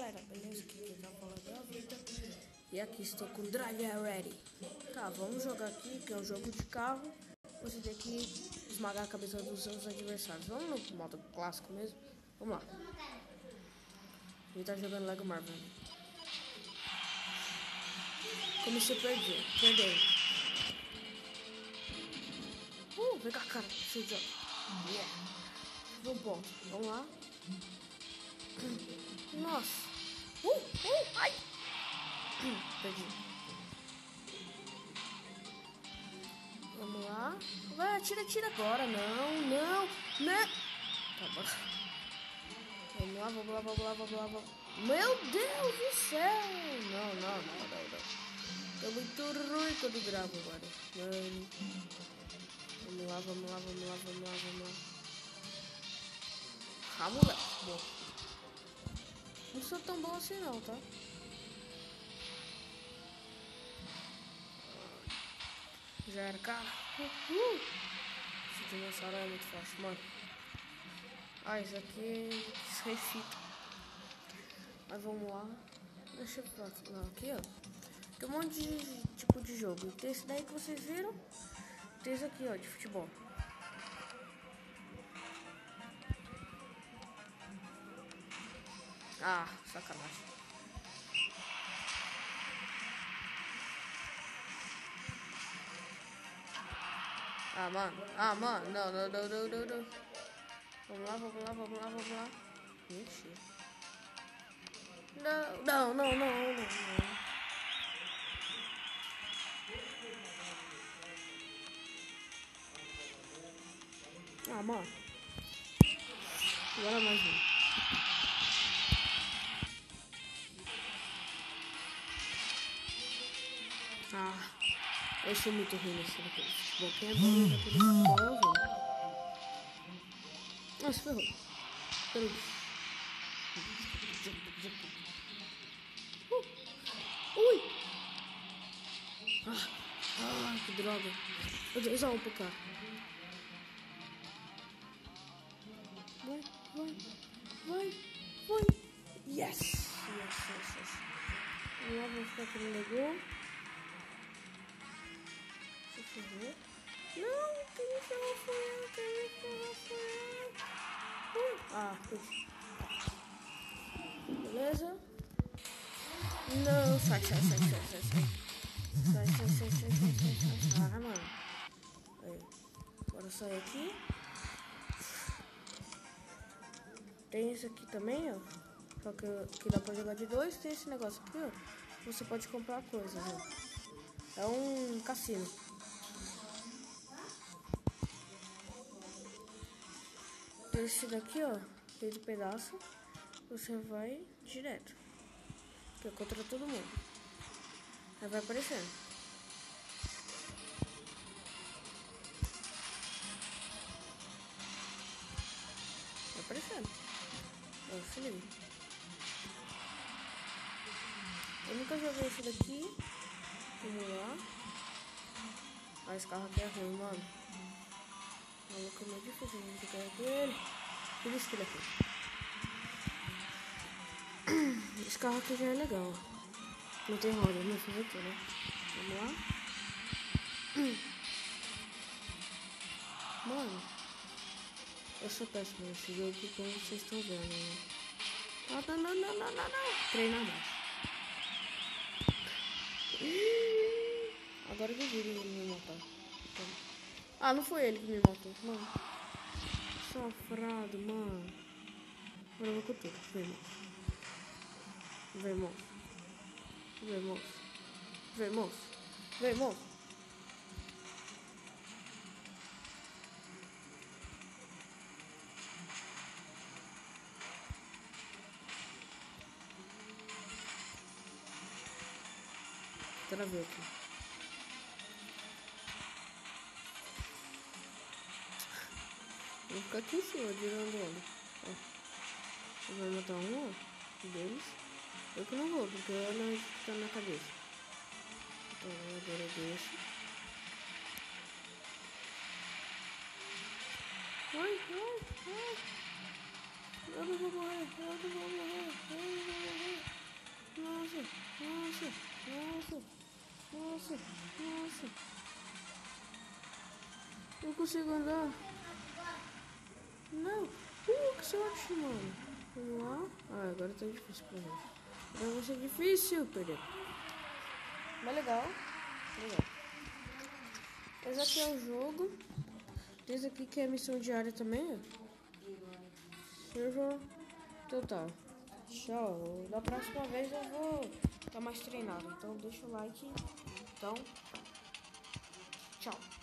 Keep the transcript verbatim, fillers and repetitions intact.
galera, beleza? Aqui quem tá falando é a Vida. E aqui estou com o Dragon Ready. Tá, vamos jogar aqui, que é um jogo de carro. Você tem que esmagar a cabeça dos seus adversários. Vamos no modo clássico mesmo? Vamos lá. Ele tá jogando Lego Marvel. Comecei a perder. Perdeu. Uh, vem cá, cara. Seu idiota. Yeah. Vamos bom. Vamos lá. Nossa. Uh, uh, ai. Perdi. Vamos lá. Vai, atira, atira agora. Não, não, não. Tá bom. Vamos lá, vamos lá, vamos lá, vamos lá. Vamos... Meu Deus do céu. Não, não, não, não, não. Tô muito ruim quando gravo agora. Mano. Vamos lá, vamos lá, vamos lá, vamos lá, vamos lá. Ah, moleque. Bom. Não sou tão bom assim não, tá? Já era carro. Uhul. Esse dinossauro é muito forte, mano. Ah, isso aqui é refita. Mas vamos lá. Deixa eu ver. Não, aqui, ó. Tem um monte de tipo de jogo. Tem esse daí que vocês viram. Tem esse aqui, ó, de futebol. Ah, sacanagem. Ah, mano. Ah, mano. Não, não, não, não, não, não. Vamos lá, vamos lá, vamos lá, vamos lá. Mentira. Não, não, não, não, não, não. Ah, mano. Agora mais um. Ah, eu sou muito ruim nesse futebol. Quem é bom naquele futebol é o ruim. Nossa, ferrou. Peraí. Uh, ui! Ah, ah, que droga. Eu vou usar um pro cá. Vai, vai, vai, vai. Yes! Yes, yes, yes. Vamos lá, vou ficar aqui no Lego. Se ferrou. Não, quem me ferrou foi eu, quem me ferrou foi eu. Uh, ah, puxa. Beleza? Não, sai, sai, sai, sai, sai, sai. Sai, sai, sai, sai, sai, sai, sai. Ah, mano. Aí. Agora sai aqui. Tem esse aqui também, ó. Só que, que dá pra jogar de dois. Tem esse negócio aqui, ó. Você pode comprar coisas, ó. É um cassino. Tem esse daqui, ó. Tem de pedaço. Você vai direto. Que é contra todo mundo. Aí vai aparecendo. Vai aparecendo. Ó, se liga. Eu nunca joguei esse daqui. Vamos lá. Ah, esse carro aqui é ruim, mano. O maluco é muito difícil de jogar com ele. Por isso que ele é aqui. Esse carro aqui já é legal. Não tem roda, não fiz aqui, né? Vamos lá. Mano, eu sou péssimo nesse jogo, como vocês estão vendo, né? Não, não, não, não, não, não, não. Treinar mais. Agora que eu vi ele me matar. Então... Ah, não foi ele que me matou, mano. Sofrado, mano. Agora eu vou com tudo. Vem, moço. Vem, moço. Vem, moço. Vem, moço. Vem, moço. Travei aqui. Vou ficar aqui em cima, girando óleo. Ó. Vai matar um, ó, deles. Eu que não vou, porque eu não está na cabeça. Então agora eu deixo. Ai, ai, ai. Eu não vou morrer, eu não vou morrer, eu não vou morrer. Nossa, nossa. Não consigo andar. Não. Uh, que sorte, mano. Vamos lá. Ah, agora tá difícil pra gente. Agora vai ser difícil perder. Mas legal. Legal. Esse aqui é o jogo. Esse aqui que é a missão diária também, ó. Server total. Show. Da próxima vez eu vou estar mais treinado. Então deixa o like. Então, tchau.